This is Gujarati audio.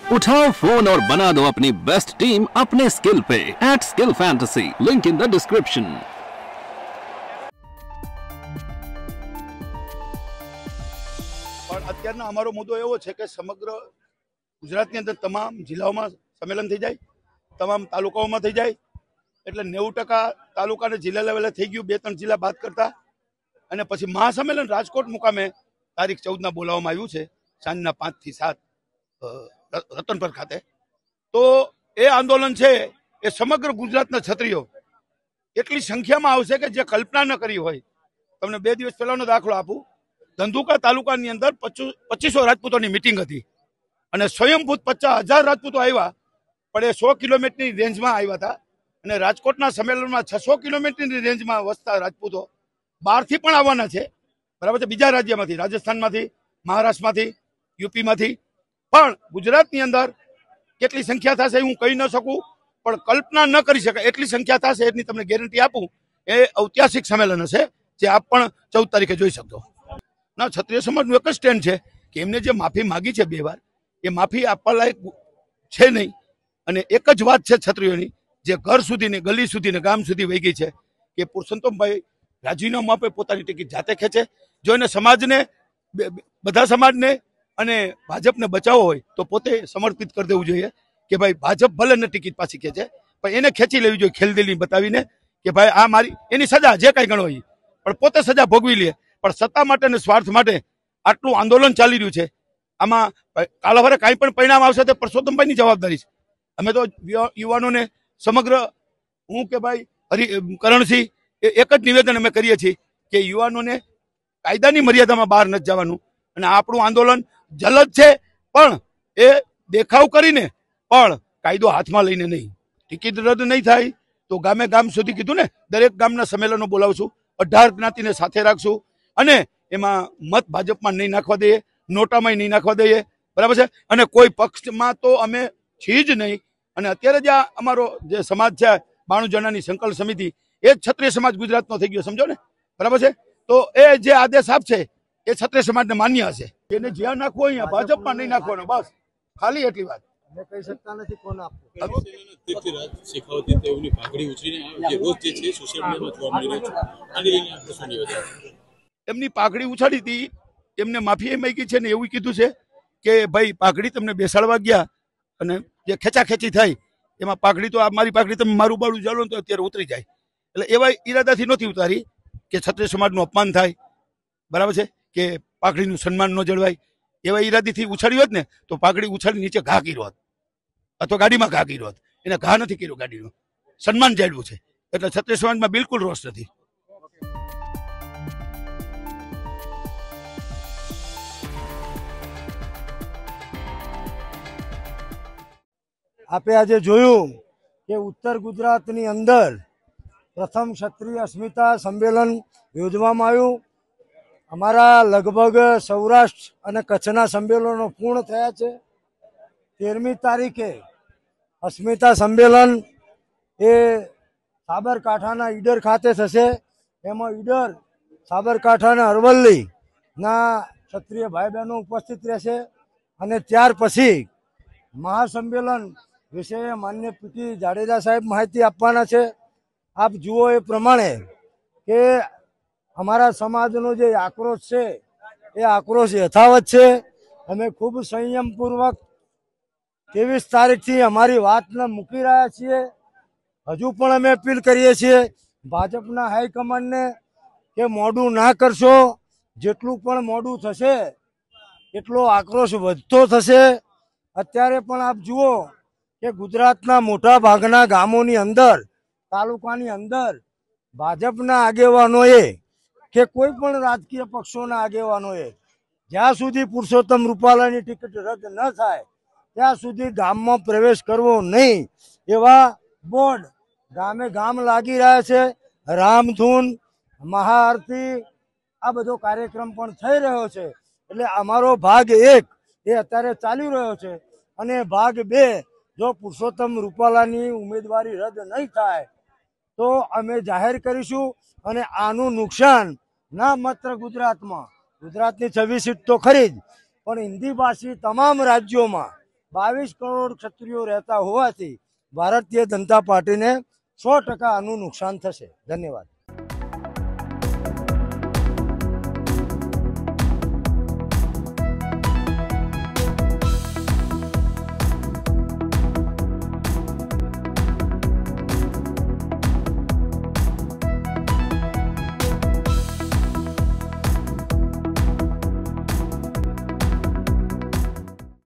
उठाओ फोन और बना दो अपनी बेस्ट टीम अपने स्किल पे @skill fantasy, link in the description. પણ અત્યારનો અમારો મુદ્દો એવો છે કે સમગ્ર ગુજરાતની અંદર તમામ જિલ્લાઓમાં સંમેલન થઈ જાય, તમામ તાલુકાઓમાં થઈ જાય, એટલે 90% તાલુકા અને જિલ્લા લેવલે થઈ ગયું, 2-3 જિલ્લા બાદ કરતા. અને પછી મહાસંમેલન રાજકોટ મુકામે તારીખ 14 બોલાવવામાં આવ્યું છે, સાંજના 5 થી 7 રતનપર ખાતે. તો એ આંદોલન છે એ સમગ્ર ગુજરાતના ક્ષત્રિયો એટલી સંખ્યામાં આવશે કે જે કલ્પના ન કરી હોય. તમને 2 દિવસ પહેલાનો દાખલો આપું. ધંધુકા તાલુકાની અંદર 2500 રાજપૂતોની મિટિંગ હતી અને સ્વયંભૂત 50,000 રાજપૂતો આવ્યા, પણ એ 100 કિલોમીટરની રેન્જમાં આવ્યા હતા. અને રાજકોટના સંમેલનમાં 600 કિલોમીટરની રેન્જમાં વસતા રાજપૂતો બહારથી પણ આવવાના છે, બરાબર છે, બીજા રાજ્યમાંથી, રાજસ્થાનમાંથી, મહારાષ્ટ્રમાંથી, યુપીમાંથી. પણ ગુજરાતની અંદર કેટલી સંખ્યા થશે હું કહી ન શકું, પણ કલ્પના ન કરી શકાય એટલી સંખ્યા થશે એટલી તમને ગેરંટી આપું. એ ઐતિહાસિક સંમેલન હશે જે આપ પણ 14 તારીખે જોઈ શકશો. ના, ક્ષત્રિય સમાજનું એક જ સ્ટેન્ડ છે કે એમને જે માફી માગી છે 2 વાર, એ માફી આપવા લાયક છે નહીં. અને એક જ વાત છે ક્ષત્રિયોની, જે ઘર સુધી ને ગલી સુધી ને ગામ સુધી વહી ગઈ છે, કે પુરુષોત્તમભાઈ રાજીનામું આપે, પોતાની ટિકિટ જાતે ખેંચે. જો એને સમાજને, બધા સમાજને અને ભાજપને બચાવવો હોય તો પોતે સમર્પિત કરી દેવું જોઈએ કે ભાઈ ભાજપ ભલે ને ટિકિટ પાછી ખેંચે, પણ એને ખેંચી લેવી જોઈએ ખેલદિલી બતાવીને કે ભાઈ આ મારી, એની સજા જે કાંઈ ગણો હોય, પણ પોતે સજા ભોગવી લે. પણ સત્તા માટે અને સ્વાર્થ માટે આટલું આંદોલન ચાલી રહ્યું છે. આમાં કાલવારે કાંઈ પણ પરિણામ આવશે તો પરસોત્તમભાઈની જવાબદારી છે. અમે તો યુવાનોને સમગ્ર, હું કે ભાઈ કરણસિંહ, એક જ નિવેદન અમે કરીએ છીએ કે યુવાનોને કાયદાની મર્યાદામાં બહાર નથી જવાનું. અને આપણું આંદોલન જલદ છે, પણ એ દેખાવ કરીને, પણ કાયદો હાથમાં લઈને નહીં. ટિકિટ રદ નહીં થાય તો ગામે ગામ સુધી કીધું ને, દરેક ગામના સંમેલનો બોલાવશું, 18 જ્ઞાતિને સાથે રાખશું અને એમાં મત ભાજપમાં નહીં નાખવા દઈએ, નોટામાં નહીં નાખવા દઈએ, બરાબર છે. અને કોઈ પક્ષમાં તો અમે છીએ જ નહીં. અને અત્યારે જે અમારો જે સમાજ છે 92 જણાની સંકલ્પ સમિતિ, એ જ ક્ષત્રિય સમાજ ગુજરાતનો થઈ ગયો, સમજો ને, બરાબર છે. તો એ જે આદેશ આપશે એ ક્ષત્રિય સમાજને માન્ય હશે. એને જ્યાં નાખવો અહીંયા, ભાજપમાં નહીં નાખવાનો, બસ ખાલી એટલી વાત. કહી શકતા નથી કોણ આપવું. એમની પાઘડી ઉછાળી હતી, એમને માફી માંગી છે ને એવું કીધું છે કે ભાઈ પાઘડી તમને બેસાડવા ગયા અને જે ખેંચાખેંચી થાય એમાં પાઘડી તો, આ મારી પાઘડી તમે મારું બાળું ચાલો ને તો અત્યારે ઉતરી જાય. એટલે એવા ઈરાદાથી નહોતી ઉતારી કે ક્ષત્રિય સમાજનું અપમાન થાય, બરાબર છે, કે પાઘડીનું સન્માન ન જળવાય. એવા ઈરાદીથી ઉછાળી હોત ને તો પાઘડી ઉછાળી નીચે ઘા કર્યો હોત અથવા ગાડીમાં ઘા કર્યો હોત. એને ઘા નથી કર્યો, ગાડીનું સન્માન જાળવ્યું છે. એટલે ક્ષત્રિય સમાજમાં બિલકુલ રોષ નથી. આપે આજે જોયું કે ઉત્તર ગુજરાતની અંદર પ્રથમ ક્ષત્રિય અસ્મિતા સંમેલન યોજવામાં આવ્યું. અમારા લગભગ સૌરાષ્ટ્ર અને કચ્છના સંમેલનો પૂર્ણ થયા છે. 13મી તારીખે અસ્મિતા સંમેલન એ સાબરકાંઠાના ઈડર ખાતે થશે. એમાં ઈડર, સાબરકાંઠા અને અરવલ્લીના ક્ષત્રિય ભાઈ બહેનો ઉપસ્થિત રહેશે. અને ત્યાર પછી મહાસંમેલન વિશે માન્ય પીટી જાડેજા સાહેબ માહિતી આપવાના છે. આપ જુઓ એ પ્રમાણે કે અમારા સમાજનો જે આક્રોશ છે એ આક્રોશ યથાવત છે. અમે ખૂબ સંયમપૂર્વક 23 તારીખથી અમારી વાતને મૂકી રહ્યા છીએ. હજુ પણ અમે અપીલ કરીએ છીએ ભાજપના હાઈકમાન્ડને કે મોડું ના કરશો. જેટલું પણ મોડું થશે એટલો આક્રોશ વધતો થશે. અત્યારે પણ આપ જુઓ કે ગુજરાતના મોટા ભાગના ગામોની અંદર, તાલુકાની અંદર ભાજપના આગેવાનોએ કે કોઈ પણ રાજકીય પક્ષોના આગેવાનોએ જ્યાં સુધી પુરુષોત્તમ રૂપાલાની ટિકિટ રદ ન થાય ત્યાં સુધી ગામમાં પ્રવેશ કરવો નહીં એવા બોર્ડ ગામે ગામ લાગી રહ્યા છે. રામધૂન, મહાઆરતી, આ બધો કાર્યક્રમ પણ થઈ રહ્યો છે. એટલે અમારો ભાગ 1 એ અત્યારે ચાલી રહ્યો છે. અને ભાગ 2, જો પુરુષોત્તમ રૂપાલાની ઉમેદવારી રદ નહીં થાય તો અમે જાહેર કરીશું. અને આનું નુકસાન ના માત્ર ગુજરાતમાં, ગુજરાતની 26 સીટ તો ખરી જ, પણ હિન્દી ભાષી તમામ રાજ્યોમાં 22 કરોડ ક્ષત્રિયો રહેતા હોવાથી ભારતીય જનતા પાર્ટીને 100% આનું નુકસાન થશે. ધન્યવાદ.